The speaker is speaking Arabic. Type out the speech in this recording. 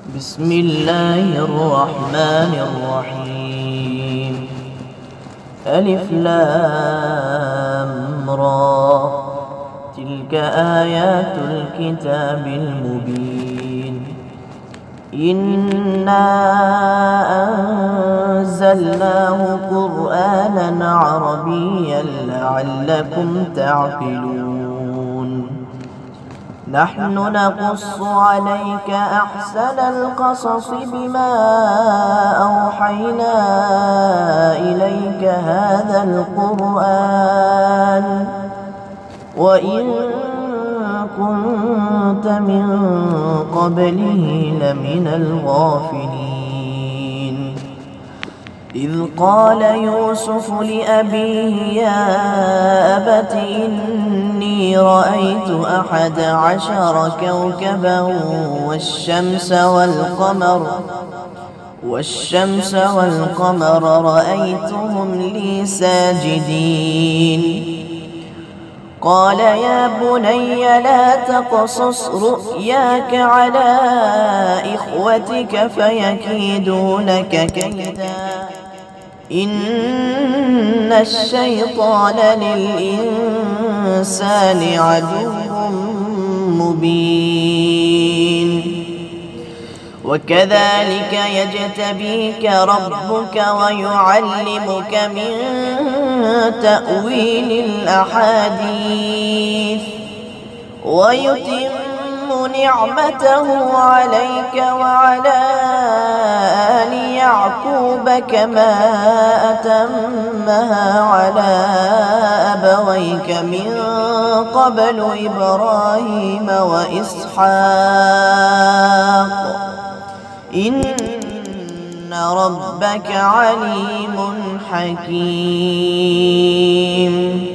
بسم الله الرحمن الرحيم. ألف لام را، تلك آيات الكتاب المبين. إنا أنزلناه قرآنا عربيا لعلكم تعقلون. نحن نقص عليك أحسن القصص بما أوحينا إليك هذا القرآن وإن كنت من قبله لمن الغافلين. إذ قال يوسف لأبيه يا أبت إني رأيت 11 كوكبا والشمس والقمر رأيتهم لي ساجدين. قال يا بني لا تقصص رؤياك على إخوتك فيكيدونك كيدا إن الشيطان للإنسان عدو مبين. وكذلك يجتبيك ربك ويعلمك من تأويل الأحاديث ويتم نعمته عليك وعلى آل يعقوب كما أتمها على أبويك من قبل إبراهيم وإسحاق إن ربك عليم حكيم.